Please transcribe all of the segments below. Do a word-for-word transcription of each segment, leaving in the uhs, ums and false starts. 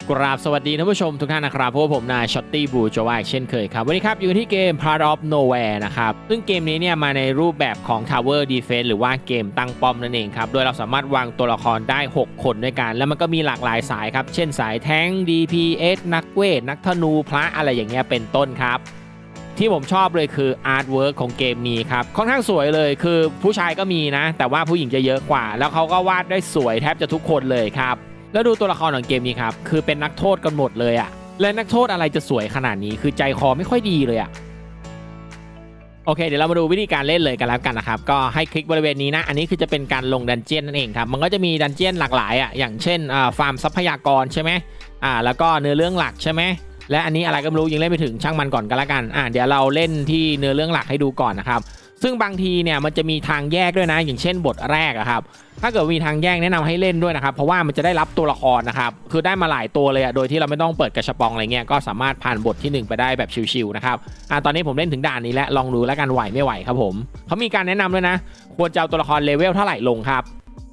กราบสวัสดีท่านผู้ชมทุกท่านนะครับเพราะว่าผมนายช็อตตี้บลูโจวาเช่นเคยครับวันนี้ครับอยู่ที่เกม Part of Nowhere นะครับซึ่งเกมนี้เนี่ยมาในรูปแบบของ Tower Defense หรือว่าเกมตั้งป้อมนั่นเองครับโดยเราสามารถวางตัวละครได้หกคนด้วยกันแล้วมันก็มีหลากหลายสายครับเช่นสายแท้ง ดี พี เอส นักเวทนักธนูพระอะไรอย่างเงี้ยเป็นต้นครับที่ผมชอบเลยคืออาร์ตเวิร์กของเกมนี้ครับค่อนข้างสวยเลยคือผู้ชายก็มีนะแต่ว่าผู้หญิงจะเยอะกว่าแล้วเขาก็วาดได้สวยแทบจะทุกคนเลยครับแล้วดูตัวละครของเกมนี้ครับคือเป็นนักโทษกันหมดเลยอะและนักโทษอะไรจะสวยขนาดนี้คือใจคอไม่ค่อยดีเลยอะโอเคเดี๋ยวเรามาดูวิธีการเล่นเลยกันแล้วกันนะครับก็ให้คลิกบริเวณนี้นะอันนี้คือจะเป็นการลงดันเจี้ยนนั่นเองครับมันก็จะมีดันเจี้ยนหลากหลายอะอย่างเช่นอ่าฟาร์มทรัพยากรใช่ไหมอ่าแล้วก็เนื้อเรื่องหลักใช่ไหมและอันนี้อะไรก็ไม่รู้ยังเล่นไม่ถึงช่างมันก่อนกันแล้วกันอ่าเดี๋ยวเราเล่นที่เนื้อเรื่องหลักให้ดูก่อนนะครับซึ่งบางทีเนี่ยมันจะมีทางแยกด้วยนะอย่างเช่นบทแรกอะครับถ้าเกิดมีทางแยกแนะนำให้เล่นด้วยนะครับเพราะว่ามันจะได้รับตัวละครนะครับคือได้มาหลายตัวเลยอะโดยที่เราไม่ต้องเปิดกระชับปองอะไรเงี้ยก็สามารถผ่านบทที่หนึ่งไปได้แบบชิวๆนะครับอ่าตอนนี้ผมเล่นถึงด่านนี้แล้วลองดูแล้วกันไหวไม่ไหวครับผมเขามีการแนะนำด้วยนะควรจะเอาตัวละครเลเวลเท่าไหร่ลงครับ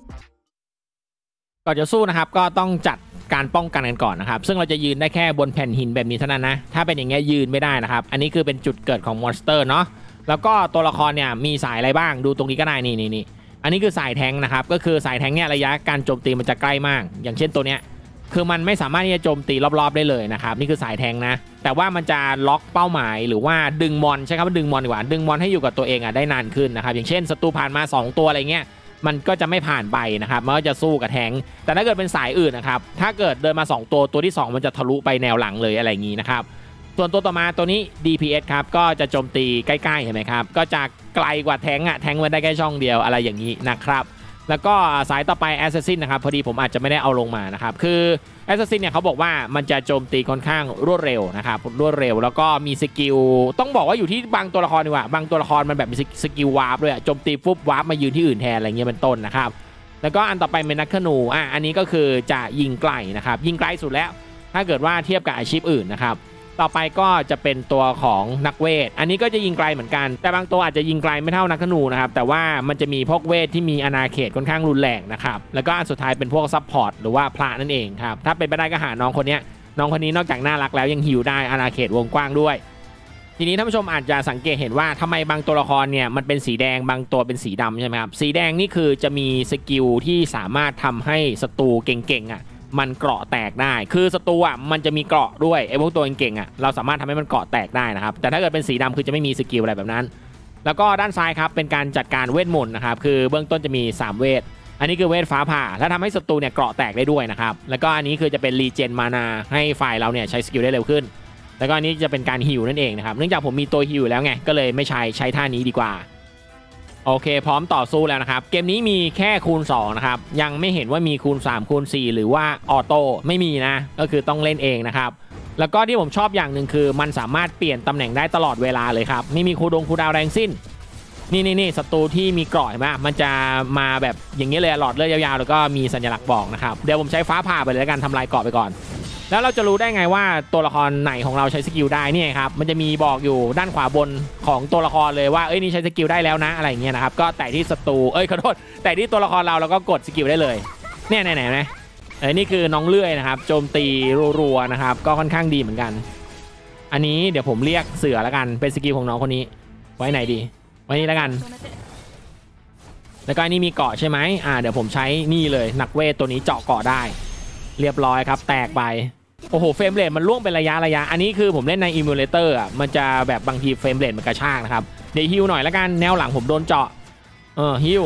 ก่อนจะสู้นะครับก็ต้องจัดการป้องกันกันก่อนนะครับซึ่งเราจะยืนได้แค่บนแผ่นหินแบบนี้เท่านั้นนะถ้าเป็นอย่างเงี้ยยืนไม่ได้นะครับอันนี้คือเป็นจุดเกิดของมอนสเตอร์เนาะแล้วก็ตัวละครเนี่ยมีสายอะไรบ้างดูตรงนี้ก็ได้นี่นี่นี่อันนี้คือสายแทงนะครับก็คือสายแทงเนี่ยระยะการโจมตีมันจะใกล้มากอย่างเช่นตัวเนี้ยคือมันไม่สามารถที่จะโจมตีรอบๆได้เลยนะครับนี่คือสายแทงนะแต่ว่ามันจะล็อกเป้าหมายหรือว่าดึงมอนใช่ครับดึงมอนดีกว่าดึงมอนให้อยู่กับตัวเองอ่ะได้นานขึ้นนะครับอย่างเช่นศัตรูผ่านมาสองตัวอะไรเงี้ยมันก็จะไม่ผ่านไปนะครับมันก็จะสู้กับแทงแต่ถ้าเกิดเป็นสายอื่นนะครับถ้าเกิดเดินมาสองตัวตัวที่สองมันจะทะลุไปแนวหลังเลยอะไรอย่างนี้นะครับส่วนตัวต่อมาตัวนี้ ดี พี เอส ครับก็จะโจมตีใกล้ๆเห็นไหมครับก็จะไกลกว่าแทงอะแทงมันได้แค่ช่องเดียวอะไรอย่างนี้นะครับแล้วก็สายต่อไป Assassin นะครับพอดีผมอาจจะไม่ได้เอาลงมานะครับคือ Assassin เนี่ยเขาบอกว่ามันจะโจมตีค่อนข้างรวดเร็วนะครับรวดเร็วแล้วก็มีสกิลต้องบอกว่าอยู่ที่บางตัวละครดีกว่าบางตัวละครมันแบบมีสกิลวาร์ปด้วยโจมตีปุ๊บวาร์ปมายืนที่อื่นแทนอะไรเงี้ยเป็นต้นนะครับแล้วก็อันต่อไปเป็นนักธนูอ่ะอันนี้ก็คือจะยิงไกลนะครับยิงไกลสุดแล้วถ้าเกิดว่าเทียบกับอาชีพอื่นนะครับต่อไปก็จะเป็นตัวของนักเวทอันนี้ก็จะยิงไกลเหมือนกันแต่บางตัวอาจจะยิงไกลไม่เท่านักธนูนะครับแต่ว่ามันจะมีพวกเวทที่มีอาณาเขตค่อนข้างรุนแรงนะครับแล้วก็อันสุดท้ายเป็นพวกซัพพอร์ตหรือว่าพระนั่นเองครับถ้าเป็นไปได้ก็หาน้องคนนี้น้องคนนี้นอกจากน่ารักแล้วยังหิวได้อาณาเขตวงกว้างด้วยทีนี้ท่านผู้ชมอาจจะสังเกตเห็นว่าทำไมบางตัวละครเนี่ยมันเป็นสีแดงบางตัวเป็นสีดำใช่ไหมครับสีแดงนี่คือจะมีสกิลที่สามารถทำให้ศัตรูเก่งๆอ่ะมันเกราะแตกได้คือศัตรูอ่ะมันจะมีเกราะด้วยไอ้พวกตัวเก่งๆอ่ะเราสามารถทำให้มันเกราะแตกได้นะครับแต่ถ้าเกิดเป็นสีดำคือจะไม่มีสกิลอะไรแบบนั้นแล้วก็ด้านซ้ายครับเป็นการจัดการเวทมนต์นะครับคือเบื้องต้นจะมีสามเวทอันนี้คือเวทฟ้าผ่าและทำให้ศัตรูเนี่ยเกราะแตกได้ด้วยนะครับแล้วก็อันนี้คือจะเป็นรีเจนมานาให้ฝ่ายเราเนี่ยใช้สกิลได้เร็วขึ้นแล้วก็อันนี้จะเป็นการฮิวนั่นเองนะครับเนื่องจากผมมีตัวฮิวแล้วไงก็เลยไม่ใช้ใช้ท่านี้ดีกว่าโอเคพร้อมต่อสู้แล้วนะครับเกมนี้มีแค่คูณสองนะครับยังไม่เห็นว่ามีคูณสามคูณสี่หรือว่าออโต้ไม่มีนะก็คือต้องเล่นเองนะครับแล้วก็ที่ผมชอบอย่างหนึ่งคือมันสามารถเปลี่ยนตำแหน่งได้ตลอดเวลาเลยครับไม่มีคูดงคูดาวแรงสิ้นนี่นี่นี่ศัตรูที่มีเกราะเห็นไหมมันจะมาแบบอย่างนี้เลยหลอดเลือดยาวๆแล้วก็มีสัญลักษณ์บอกนะครับเดี๋ยวผมใช้ฟ้าผ่าไปเลยแล้วกันทำลายเกราะไปก่อนแล้วเราจะรู้ได้ไงว่าตัวละครไหนของเราใช้สกิลได้นี่ครับมันจะมีบอกอยู่ด้านขวาบนของตัวละครเลยว่าเอ้ยนี่ใช้สกิลได้แล้วนะอะไรอย่างเงี้ยนะครับก็แตะที่ศัตรูเอ้ยขอโทษแตะที่ตัวละครเราแล้วก็กดสกิลได้เลยเนี่ยไหนๆนะเอ้ยนี่คือน้องเลื่อยนะครับโจมตีรัวๆนะครับก็ค่อนข้างดีเหมือนกันอันนี้เดี๋ยวผมเรียกเสือแล้วกันเป็นสกิลของน้องคนนี้ไว้ไหนดีไว้นี่แล้วกันแล้วก็อันนี้มีเกาะใช่ไหมอ่าเดี๋ยวผมใช้นี่เลยนักเวทตัวนี้เจาะเกาะได้เรียบร้อยครับแตกไปโอ้โหเฟรมเรทมันล่วงเป็นระยะระยะอันนี้คือผมเล่นในอิมูเลเตอร์อ่ะมันจะแบบบางทีเฟรมเรทมันกระชากนะครับเดี๋ยวฮิวหน่อยแล้วกันแนวหลังผมโดนเจาะเออฮิว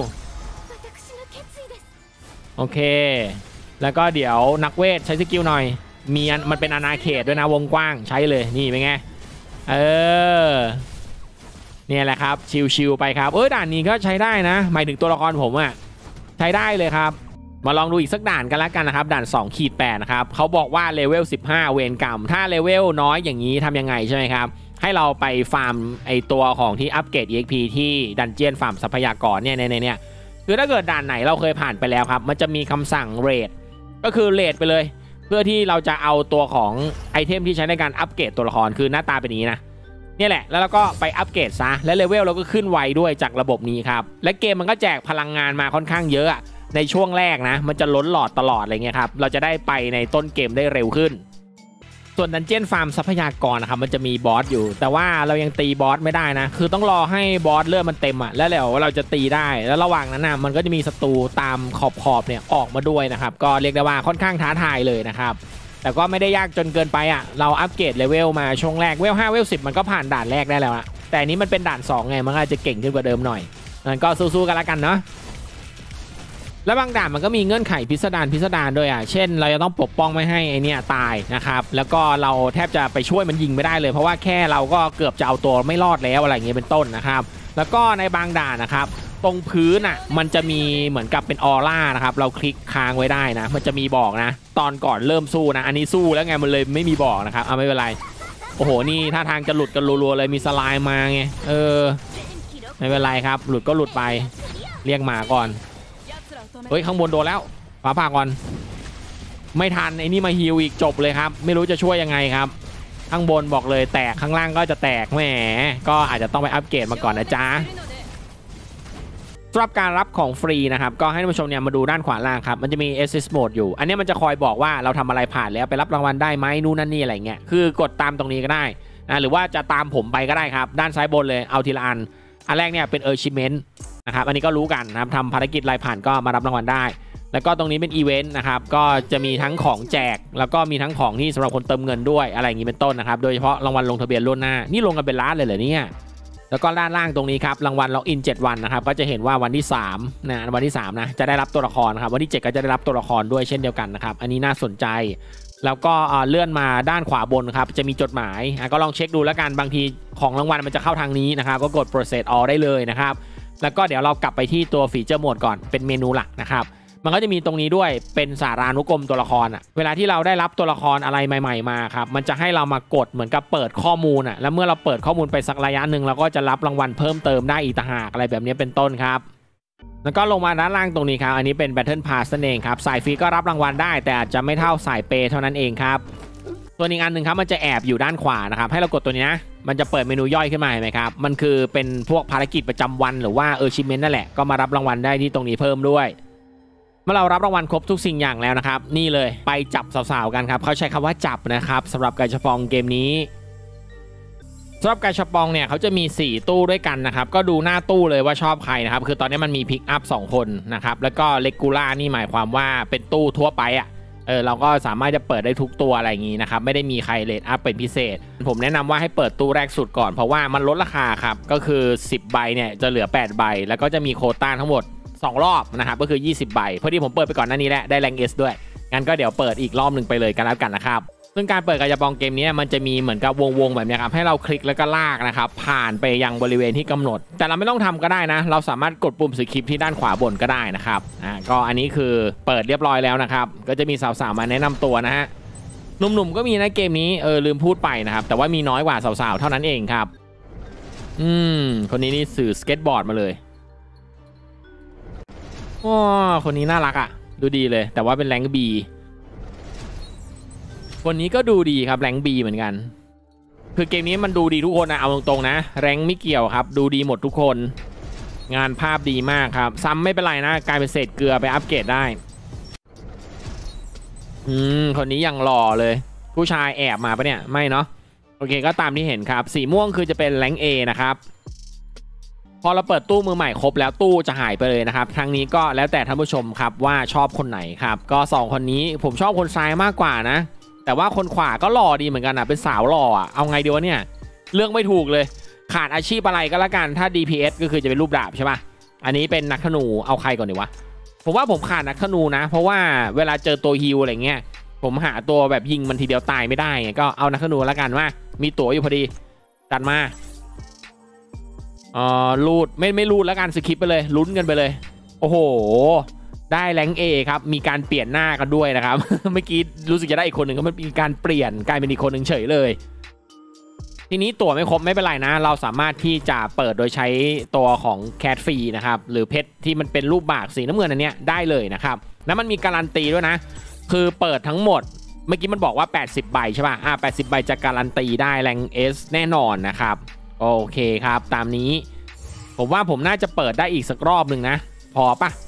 โอเคแล้วก็เดี๋ยวนักเวทใช้สกิลหน่อยมีมันเป็นอาณาเขตด้วยนะวงกว้างใช้เลยนี่เป็นไงเออเนี่ยแหละครับชิวๆไปครับเออด่านนี้ก็ใช้ได้นะหมายถึงตัวละครผมอ่ะใช้ได้เลยครับมาลองดูอีกสักด่านกันแล้วกันนะครับด่าน สองขีดแปด นะครับเขาบอกว่าเลเวลสิบห้าเวรกรรมถ้าเลเวลน้อยอย่างนี้ทำยังไงใช่ไหมครับให้เราไปฟาร์มไอตัวของที่อัปเกรด อี เอ็กซ์ พี ที่ดันเจียนฟาร์มทรัพยากรเนี่ยในเนี่ยคือถ้าเกิดด่านไหนเราเคยผ่านไปแล้วครับมันจะมีคำสั่งเรทก็คือเรทไปเลยเพื่อที่เราจะเอาตัวของไอเทมที่ใช้ในการอัปเกรดตัวละครคือหน้าตาเป็นนี้นะนี่แหละแล้วเราก็ไปอัปเกรดซะและเลเวลเราก็ขึ้นไวด้วยจากระบบนี้ครับและเกมมันก็แจกพลังงานมาค่อนข้างเยอะในช่วงแรกนะมันจะล้นหลอดตลอดอะไรเงี้ยครับเราจะได้ไปในต้นเกมได้เร็วขึ้นส่วนดันเจี้ยนฟาร์มทรัพยากรนะครับมันจะมีบอสอยู่แต่ว่าเรายังตีบอสไม่ได้นะคือต้องรอให้บอสเลือดมันเต็มอ่ะแล้วเดี๋ยวเราจะตีได้แล้วระหว่างนั้นนะมันก็จะมีศัตรูตามขอบขอบเนี่ยออกมาด้วยนะครับก็เรียกได้ว่าค่อนข้างท้าทายเลยนะครับแต่ก็ไม่ได้ยากจนเกินไปอ่ะเราอัปเกรดเลเวลมาช่วงแรกเวลห้าเวลสิบมันก็ผ่านด่านแรกได้แล้วอะแต่อันนี้มันเป็นด่านสองไงมันอาจจะเก่งขึ้นกว่าเดิมหน่อยงั้นก็สู้ๆกันละกันเนาะแล้วบางด่านมันก็มีเงื่อนไขพิสดารพิสดารด้วยอ่ะเช่นเราจะต้องปกป้องไม่ให้ไอเนี่ยตายนะครับแล้วก็เราแทบจะไปช่วยมันยิงไม่ได้เลยเพราะว่าแค่เราก็เกือบจะเอาตัวไม่รอดแล้วอะไรเงี้ยเป็นต้นนะครับแล้วก็ในบางด่านนะครับตรงพื้นอ่ะมันจะมีเหมือนกับเป็นออร่านะครับเราคลิกค้างไว้ได้นะมันจะมีบอกนะตอนก่อนเริ่มสู้นะอันนี้สู้แล้วไงมันเลยไม่มีบอกนะครับเอาไม่เป็นไรโอ้โหนี่ท่าทางจะหลุดกันรัวๆเลยมีสไลม์มาไงเออไม่เป็นไรครับหลุดก็หลุดไปเรียกหมาก่อนเฮ้ยข้างบนโดนแล้วฟ้าผ่าก่อนไม่ทันไอ้นี่มาฮิวอีกจบเลยครับไม่รู้จะช่วยยังไงครับข้างบนบอกเลยแตกข้างล่างก็จะแตกแหมก็อาจจะต้องไปอัปเกรดมาก่อนนะจ๊ะสำหรับการรับของฟรีนะครับก็ให้ท่านผู้ชมเนี่ยมาดูด้านขวาล่างครับมันจะมี Assist Mode อยู่อันนี้มันจะคอยบอกว่าเราทำอะไรผ่านแล้วไปรับรางวัลได้ไหมนู่นนั่นนี่อะไรเงี้ยคือกดตามตรงนี้ก็ได้นะหรือว่าจะตามผมไปก็ได้ครับด้านซ้ายบนเลยเอาทีละอันอันแรกเนี่ยเป็น Achievement นะครับอันนี้ก็รู้กันนะครับทำภารกิจรายผ่านก็มารับรางวัลได้แล้วก็ตรงนี้เป็นอีเวนต์นะครับก็จะมีทั้งของแจกแล้วก็มีทั้งของที่สำหรับคนเติมเงินด้วยอะไรอย่างนี้เป็นต้นนะครับโดยเฉพาะรางวัลลงทะเบียนล่วงหน้านี่ลงกันเป็นล้านเลยเหรอเนี่ยแล้วก็ด้านล่างตรงนี้ครับรางวัลล็อกอินเจ็ดวันนะครับก็จะเห็นว่าวันที่สามนะวันที่สามนะจะได้รับตัวละครครับวันที่เจ็ดก็จะได้รับตัวละครด้วยเช่นเดียวกันนะครับอันนี้น่าสนใจแล้วก็เลื่อนมาด้านขวาบนครับจะมีจดหมายก็ลองเช็คดูแล้วกันบางทีของรางวัลมันจะเข้าทางนี้นะครับก็กด process all ได้เลยนะครับแล้วก็เดี๋ยวเรากลับไปที่ตัวฟีเจอร์โหมดก่อนเป็นเมนูหลักนะครับมันก็จะมีตรงนี้ด้วยเป็นสารานุกรมตัวละครอ่ะเวลาที่เราได้รับตัวละครอะไรใหม่ๆมาครับมันจะให้เรามากดเหมือนกับเปิดข้อมูลอ่ะแล้วเมื่อเราเปิดข้อมูลไปสักระยะหนึ่งเราก็จะรับรางวัลเพิ่มเติมได้อีกต่างหากอะไรแบบนี้เป็นต้นครับแล้วก็ลงมาด้านล่างตรงนี้ครับอันนี้เป็น Battle Pass นั่นเองครับสายฟรีก็รับรางวัลได้แต่อาจจะไม่เท่าสายเปย์เท่านั้นเองครับตัวอีกอันหนึ่งครับมันจะแอบอยู่ด้านขวานะครับให้เรากดตัวนี้นะมันจะเปิดเมนูย่อยขึ้นมาเห็นไหมครับมันคือเป็นพวกภารกิจประจำวันหรือว่า Achievement นั่นแหละก็มารับรางวัลได้ที่ตรงนี้เพิ่มด้วยเมื่อเรารับรางวัลครบทุกสิ่งอย่างแล้วนะครับนี่เลยไปจับสาวๆกันครับเขาใช้คำว่าจับนะครับสำหรับกาชาปองเกมนี้สำหรับกาชาปองเนี่ยเขาจะมีสี่ตู้ด้วยกันนะครับก็ดูหน้าตู้เลยว่าชอบใครนะครับคือตอนนี้มันมีพิกอัพสองคนนะครับแล้วก็เลกูล่านี่หมายความว่าเป็นตู้ทั่วไปอ่ะเออเราก็สามารถจะเปิดได้ทุกตัวอะไรอย่างนี้นะครับไม่ได้มีใครเลทอัพเป็นพิเศษผมแนะนำว่าให้เปิดตู้แรกสุดก่อนเพราะว่ามันลดราคาครับก็คือสิบใบเนี่ยจะเหลือแปดใบแล้วก็จะมีโควต้าทั้งหมดสองรอบนะครับก็คือยี่สิบใบพอดีผมเปิดไปก่อนหน้านี้แหละได้แรง S ด้วยงั้นก็เดี๋ยวเปิดอีกรอบหนึ่งไปเลยกันแล้วกันนะครับซึ่งการเปิดกาชาปองเกมนี้มันจะมีเหมือนกับวงๆแบบนี้ครับให้เราคลิกแล้วก็ลากนะครับผ่านไปยังบริเวณที่กำหนดแต่เราไม่ต้องทำก็ได้นะเราสามารถกดปุ่มสคริปที่ด้านขวาบนก็ได้นะครับอ่าก็อันนี้คือเปิดเรียบร้อยแล้วนะครับก็จะมีสาวๆมาแนะนำตัวนะฮะหนุ่มๆก็มีนะเกมนี้เออลืมพูดไปนะครับแต่ว่ามีน้อยกว่าสาวๆเท่านั้นเองครับอืมคนนี้นี่สื่อสเก็ตบอร์ดมาเลยอ๋อคนนี้น่ารักอ่ะดูดีเลยแต่ว่าเป็นแรงบีคนนี้ก็ดูดีครับแรงบีเหมือนกันคือเกมนี้มันดูดีทุกคนนะเอาตรงๆนะแรงไม่เกี่ยวครับดูดีหมดทุกคนงานภาพดีมากครับซ้ำไม่เป็นไรนะกลายเป็นเศษเกลือไปอัปเกรดได้อืมคนนี้ยังหล่อเลยผู้ชายแอบมาปะเนี่ยไม่เนาะโอเคก็ตามที่เห็นครับสีม่วงคือจะเป็นแรงเอนะครับพอเราเปิดตู้มือใหม่ครบแล้วตู้จะหายไปเลยนะครับครั้งนี้ก็แล้วแต่ท่านผู้ชมครับว่าชอบคนไหนครับก็สองคนนี้ผมชอบคนซ้ายมากกว่านะแต่ว่าคนขวาก็หล่อดีเหมือนกันนะเป็นสาวหล่ออ่ะเอาไงดีวะเนี่ยเลือกไม่ถูกเลยขาดอาชีพอะไรก็แล้วกันถ้า ดี พี เอส ก็คือจะเป็นรูปดาบใช่ป่ะอันนี้เป็นนักธนูเอาใครก่อนดีวะผมว่าผมขาดนักธนูนะเพราะว่าเวลาเจอตัวฮิลอะไรเงี้ยผมหาตัวแบบยิงมันทีเดียวตายไม่ได้ก็เอานักธนูแล้วกันว่ามีตั๋วอยู่พอดีตัดมาอ๋อรูดไม่ไม่รูดแล้วกันสคิปไปเลยลุ้นกันไปเลยโอ้โหได้แรงเอครับมีการเปลี่ยนหน้ากันด้วยนะครับ เมื่อกี้รู้สึกจะได้อีกคนหนึ่งก็มันมีการเปลี่ยนกลายเป็นอีกคนหนึ่งเฉยเลยทีนี้ตั๋วไม่ครบไม่เป็นไรนะเราสามารถที่จะเปิดโดยใช้ตัวของแคทฟรีนะครับหรือเพชรที่มันเป็นรูปบากสีน้ำเงินอันเนี้ยได้เลยนะครับแล้วมันมีการันตีด้วยนะคือเปิดทั้งหมดเมื่อกี้มันบอกว่าแปดสิบใบใช่ป่ะอ่าแปดสิบใบจะการันตีได้แรง S แน่นอนนะครับโอเคครับตามนี้ผมว่าผมน่าจะเปิดได้อีกสักรอบหนึ่งนะพอปะ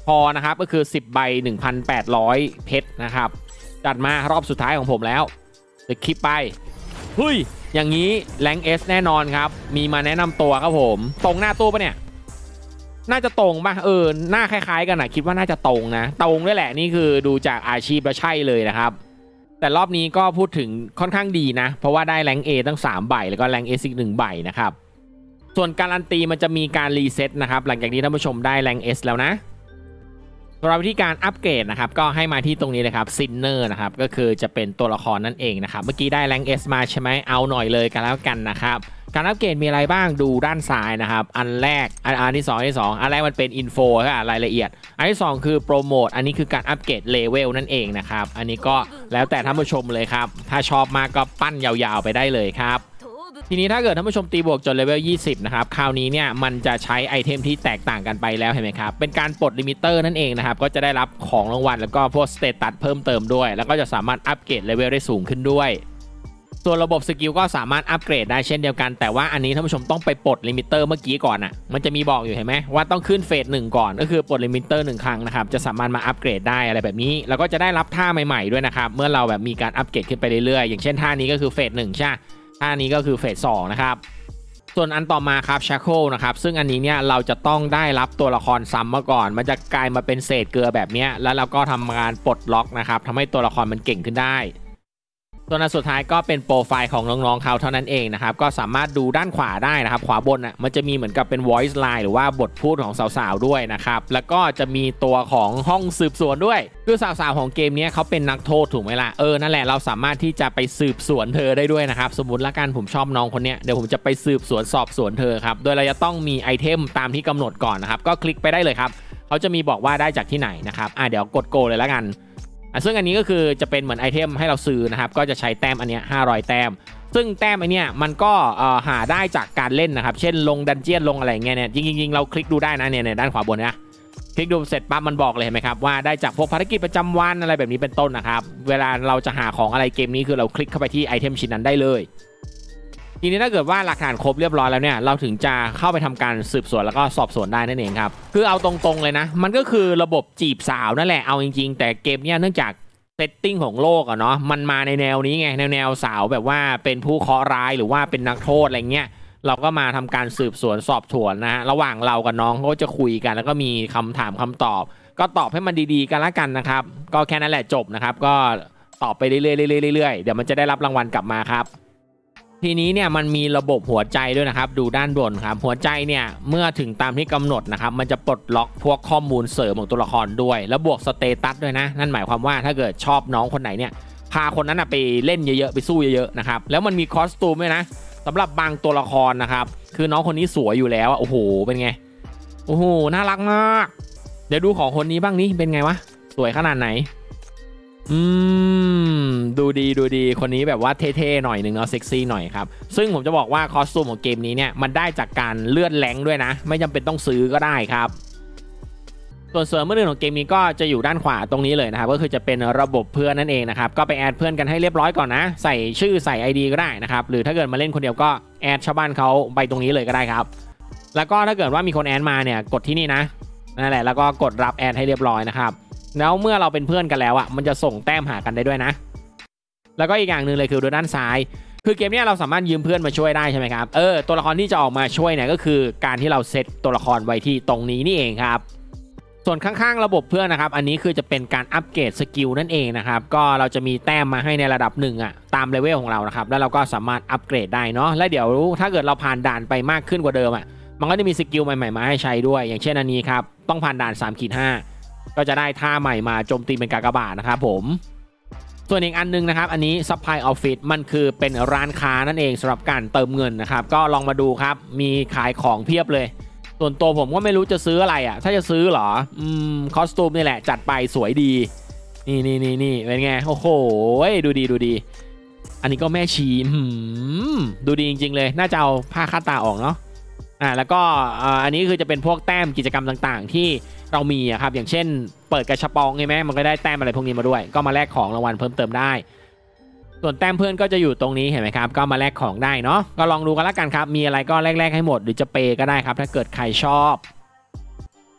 พอนะครับก็คือสิบใบ หนึ่งพันแปดร้อย เพชรนะครับจัดมารอบสุดท้ายของผมแล้วเดี๋ยวคลิปไปเฮ้ยอย่างนี้แรงเอสแน่นอนครับมีมาแนะนำตัวครับผมตรงหน้าตู้ปะเนี่ยน่าจะตรงป่ะเออหน้าคล้ายๆกันนะคิดว่าน่าจะตรงนะตรงด้วยแหละนี่คือดูจากอาชีพแล้วใช่เลยนะครับแต่รอบนี้ก็พูดถึงค่อนข้างดีนะเพราะว่าได้แรงเอตั้งสามใบแล้วก็แรงเออีกหนึ่งใบนะครับส่วนการันตีมันจะมีการรีเซ็ตนะครับหลังจากนี้ท่านผู้ชมได้แรงเอสแล้วนะสำหรับวิธีการอัปเกรดนะครับก็ให้มาที่ตรงนี้เลยครับซินเนอร์นะครับก็คือจะเป็นตัวละครนั่นเองนะครับเมื่อกี้ได้แรงเอสมาใช่ไหมเอาหน่อยเลยกันแล้วกันนะครับการอัปเกรดมีอะไรบ้างดูด้านซ้ายนะครับอันแรกอันอันที่สองอันที่สองอันแรกมันเป็นอินโฟค่ะรายละเอียดอันที่สองคือโปรโมทอันนี้คือการอัปเกรดเลเวลนั่นเองนะครับอันนี้ก็แล้วแต่ท่านผู้ชมเลยครับถ้าชอบมากก็ปั้นยาวๆไปได้เลยครับทีนี้ถ้าเกิดท่านผู้ชมตีบวกจนเลเวลยี่สิบนะครับคราวนี้เนี่ยมันจะใช้ไอเทมที่แตกต่างกันไปแล้วเห็นไหมครับเป็นการปลดลิมิเตอร์นั่นเองนะครับก็จะได้รับของรางวัลแล้วก็พวกสเตตัสเพิ่มเติมด้วยแล้วก็จะสามารถอัปเกรดเลเวลได้สูงขึ้นด้วยส่วนระบบสกิลก็สามารถอัปเกรดได้เช่นเดียวกันแต่ว่าอันนี้ท่านผู้ชมต้องไปปลดลิมิเตอร์เมื่อกี้ก่อนอ่ะมันจะมีบอกอยู่เห็นไหมว่าต้องขึ้นเฟสหนึ่งก่อนก็คือปลดลิมิเตอร์หนึ่งครั้งนะครับจะสามารถมาอัปเกรดได้อะไรแบบนี้แล้วก็จะได้รับท่าใหม่ๆด้วยนะครับเมื่อเราแบบมีการอัปเกรดขึ้นไปเรื่อยๆอย่างเช่นท่านี้ก็คือเฟสหนึ่งใช่ท่านี้ก็คือเฟสสองนะครับส่วนอันต่อมาครับชาโคลนะครับซึ่งอันนี้เนี่ยเราจะต้องได้รับตัวละครซ้ำมาก่อนมันจะกลายมาเป็นเศษเกลือแบบนี้แล้วเราก็ทำการปลดล็อกนะครับทำให้ตัวละครมันเก่งขึ้นได้ส่วนอันสุดท้ายก็เป็นโปรไฟล์ของน้องๆเขาเท่านั้นเองนะครับก็สามารถดูด้านขวาได้นะครับขวาบนอ่ะมันจะมีเหมือนกับเป็น voice line หรือว่าบทพูดของสาวๆด้วยนะครับแล้วก็จะมีตัวของห้องสืบสวนด้วยคือสาวๆของเกมนี้เขาเป็นนักโทษถูกไหมล่ะเออนั่นแหละเราสามารถที่จะไปสืบสวนเธอได้ด้วยนะครับสมมติละกันผมชอบน้องคนนี้เดี๋ยวผมจะไปสืบสวนสอบสวนเธอครับโดยเราจะต้องมีไอเทมตามที่กำหนดก่อนนะครับก็คลิกไปได้เลยครับเขาจะมีบอกว่าได้จากที่ไหนนะครับอ่ะเดี๋ยวกดโกเลยละกันซึ่งอันนี้ก็คือจะเป็นเหมือนไอเทมให้เราซื้อนะครับก็จะใช้แต้มอันนี้ห้าร้อยแต้มซึ่งแต้มอันเนี้ยมันก็หาได้จากการเล่นนะครับเช่นลงดันเจี้ยนลงอะไรเงี้ยเนี่ยจริงๆเราคลิกดูได้นะเนี่ยด้านขวาบนนะคลิกดูเสร็จปั๊บมันบอกเลยเห็นไหมครับว่าได้จากพวกภารกิจประจำวันอะไรแบบนี้เป็นต้นนะครับเวลาเราจะหาของอะไรเกมนี้คือเราคลิกเข้าไปที่ไอเทมชิ้นนั้นได้เลยทีนี้ถ้าเกิดว่าหลักฐานครบเรียบร้อยแล้วเนี่ยเราถึงจะเข้าไปทำการสืบสวนแล้วก็สอบสวนได้นั่นเองครับคือเอาตรงๆเลยนะมันก็คือระบบจีบสาวนั่นแหละเอาจริงๆแต่เกมเนี้ยเนื่องจากเซตติ้งของโลกอะเนาะมันมาในแนวนี้ไงแนวแนวสาวแบบว่าเป็นผู้เคราะห์ร้ายหรือว่าเป็นนักโทษอะไรเงี้ยเราก็มาทำการสืบสวนสอบสวนนะฮะระหว่างเรากับน้องเขาจะคุยกันแล้วก็มีคำถามคำตอบก็ตอบให้มันดีๆกันละกันนะครับก็แค่นั้นแหละจบนะครับก็ตอบไปเรื่อยๆเรื่อยๆเดี๋ยวมันจะได้รับรางวัลกลับมาครับทีนี้เนี่ยมันมีระบบหัวใจด้วยนะครับดูด้านบนครับหัวใจเนี่ยเมื่อถึงตามที่กำหนดนะครับมันจะปลดล็อกพวกข้อมูลเสริมของตัวละครด้วยแล้วบวกสเตตัสด้วยนะนั่นหมายความว่าถ้าเกิดชอบน้องคนไหนเนี่ยพาคนนั้นไปเล่นเยอะๆไปสู้เยอะๆนะครับแล้วมันมีคอสตูมด้วยนะสำหรับบางตัวละครนะครับคือน้องคนนี้สวยอยู่แล้วโอ้โหเป็นไงโอ้โหน่ารักมากเดี๋ยวดูของคนนี้บ้างนี่เป็นไงวะสวยขนาดไหนอืมดูดีดูดีคนนี้แบบว่าเท่ๆหน่อยหนึ่งเนาะเซ็กซี่หน่อยครับซึ่งผมจะบอกว่าคอสตูมของเกมนี้เนี่ยมันได้จากการเลื่อนแรงด้วยนะไม่จำเป็นต้องซื้อก็ได้ครับส่วนเสริมเมื่อหนึ่งของเกมนี้ก็จะอยู่ด้านขวาตรงนี้เลยนะครับก็คือจะเป็นระบบเพื่อนนั่นเองนะครับก็ไปแอดเพื่อนกันให้เรียบร้อยก่อนนะใส่ชื่อใส่ ไอ ดี ก็ได้นะครับหรือถ้าเกิดมาเล่นคนเดียวก็แอดชาวบ้านเขาไปตรงนี้เลยก็ได้ครับแล้วก็ถ้าเกิดว่ามีคนแอดมาเนี่ยกดที่นี่นะนั่นแหละแล้วก็กดรับแอดให้เรียบร้อยนะครับแล้วเมื่อเราเป็นเพื่อนกันแล้วอ่ะมันจะส่งแต้มหากันได้ด้วยนะแล้วก็อีกอย่างหนึ่งเลยคือดูด้านซ้ายคือเกมนี้เราสามารถยืมเพื่อนมาช่วยได้ใช่ไหมครับเออตัวละครที่จะออกมาช่วยเนี่ยก็คือการที่เราเซตตัวละครไว้ที่ตรงนี้นี่เองครับส่วนข้างๆระบบเพื่อนนะครับอันนี้คือจะเป็นการอัปเกรดสกิลนั่นเองนะครับก็เราจะมีแต้มมาให้ในระดับหนึ่งอ่ะตามเลเวลของเรานะครับแล้วเราก็สามารถอัปเกรดได้เนาะและเดี๋ยวถ้าเกิดเราผ่านด่านไปมากขึ้นกว่าเดิมอ่ะมันก็จะมีสกิลใหม่ๆมาให้ใช้ด้วยอย่างเช่นอันนี้ครับต้องผ่านด่าน สามขีดห้าก็จะได้ท่าใหม่มาโจมตีเป็นกากบาทนะครับผมส่วนอีกอันนึงนะครับอันนี้ Supply Office มันคือเป็นร้านค้านั่นเองสำหรับการเติมเงินนะครับก็ลองมาดูครับมีขายของเพียบเลยส่วนตัวผมก็ไม่รู้จะซื้ออะไรอ่ะถ้าจะซื้อเหรออืมคอสตูมนี่แหละจัดไปสวยดีนี่นี่นี่นี่เป็นไงโอ้โหดูดีดูดีอันนี้ก็แม่ชีดูดีจริงๆเลยน่าจะเอาผ้าคาดตาออกเนาะอ่าแล้วก็อันนี้คือจะเป็นพวกแต้มกิจกรรมต่างๆที่เรามีอะครับอย่างเช่นเปิดกระชับปองใช่ไหมมันก็ได้แต้มอะไรพวกนี้มาด้วยก็มาแลกของรางวัลเพิ่มเติมได้ส่วนแต้มเพื่อนก็จะอยู่ตรงนี้เห็นไหมครับก็มาแลกของได้เนาะก็ลองดูกันละกันครับมีอะไรก็แลกๆให้หมดหรือจะเปย์ก็ได้ครับถ้าเกิดใครชอบ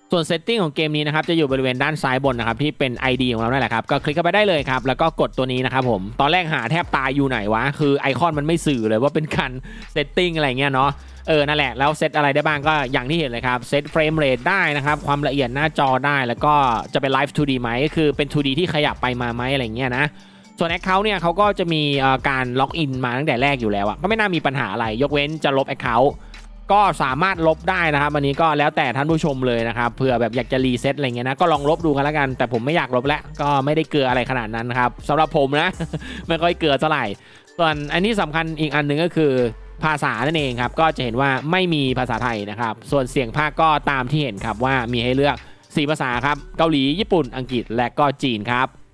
ส่วนเซตติ้งของเกมนี้นะครับจะอยู่บริเวณด้านซ้ายบนนะครับที่เป็น ไอ ดี ของเรานั่นแหละครับก็คลิกเข้าไปได้เลยครับแล้วก็กดตัวนี้นะครับผมตอนแรกหาแทบตายอยู่ไหนวะคือไอคอนมันไม่สื่อเลยว่าเป็นการเซตติ้งอะไรเงี้ยเนาะเออนั่นแหละแล้วเซตอะไรได้บ้างก็อย่างที่เห็นเลยครับเซตเฟรมเรทได้นะครับความละเอียดหน้าจอได้แล้วก็จะเป็นไลฟ์ ทู ดี ไหมก็คือเป็น ทู ดี ที่ขยับไปมาไหมอะไรเงี้ยนะส่วน Account เนี่ยเขาก็จะมีการล็อกอินมาตั้งแต่แรกอยู่แล้วอะก็ไม่น่ามีปัญหาอะไรยกเว้นจะลบ Account ก็สามารถลบได้นะครับอันนี้ก็แล้วแต่ท่านผู้ชมเลยนะครับเผื่อแบบอยากจะรีเซ็ตอะไรเงี้ยนะก็ลองลบดูกันแล้วกันแต่ผมไม่อยากลบแล้วก็ไม่ได้เกลืออะไรขนาดนั้นครับสำหรับผมนะ ไม่ค่อยเกลือเท่าไหร่ส่วนอันนี้สำคัญอีกอันหนึ่งก็คือภาษานั่นเองครับก็จะเห็นว่าไม่มีภาษาไทยนะครับส่วนเสียงภาคก็ตามที่เห็นครับว่ามีให้เลือกสี่ภาษาครับเกาหลีญี่ปุ่นอังกฤษและก็จีนครับ